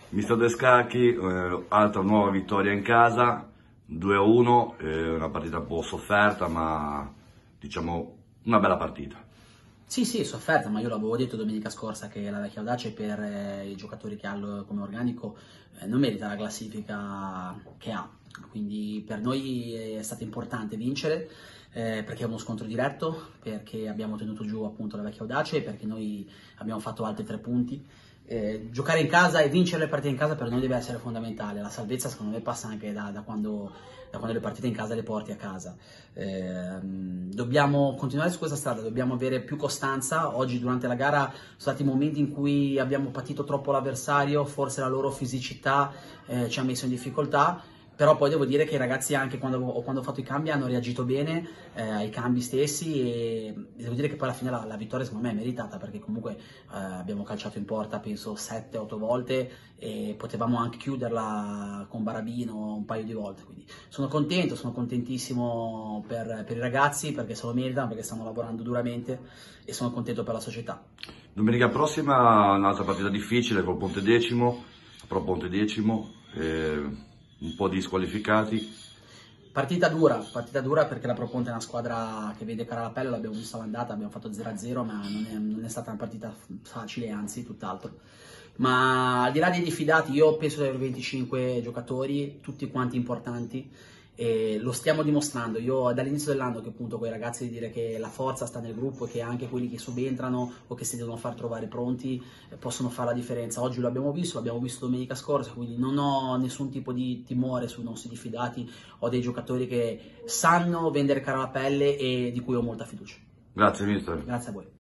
Mister De Scacchi, altra nuova vittoria in casa, 2-1, una partita un po' sofferta, ma diciamo una bella partita. Sì, sofferta, ma io l'avevo detto domenica scorsa che la Vecchia Audace per i giocatori che ha come organico non merita la classifica che ha, quindi per noi è stato importante vincere perché è uno scontro diretto, perché abbiamo tenuto giù appunto la Vecchia Audace e perché noi abbiamo fatto altri 3 punti. Giocare in casa e vincere le partite in casa per noi deve essere fondamentale. La salvezza secondo me passa anche da quando le partite in casa le porti a casa. Dobbiamo continuare su questa strada, dobbiamo avere più costanza. Oggi durante la gara sono stati momenti in cui abbiamo patito troppo l'avversario, forse la loro fisicità ci ha messo in difficoltà. Però poi devo dire che i ragazzi anche quando ho fatto i cambi hanno reagito bene ai cambi stessi e devo dire che poi alla fine la vittoria secondo me è meritata perché comunque abbiamo calciato in porta penso 7-8 volte e potevamo anche chiuderla con Barabino un paio di volte, quindi sono contento, sono contentissimo per i ragazzi perché se lo meritano, perché stanno lavorando duramente e sono contento per la società. Domenica prossima un'altra partita difficile col Pontedecimo, pro Pontedecimo, un po' di squalificati. Partita dura perché la Pro Ponte è una squadra che vede cara la pelle, l'abbiamo visto all'andata, abbiamo fatto 0-0, ma non è stata una partita facile, anzi tutt'altro. Ma al di là dei diffidati, io penso di avere 25 giocatori, tutti quanti importanti, e lo stiamo dimostrando. Io dall'inizio dell'anno che appunto con i ragazzi di dire che la forza sta nel gruppo e che anche quelli che subentrano o che si devono far trovare pronti possono fare la differenza. Oggi l'abbiamo visto domenica scorsa, quindi non ho nessun tipo di timore sui nostri diffidati, ho dei giocatori che sanno vendere cara la pelle e di cui ho molta fiducia. Grazie mister. Grazie a voi.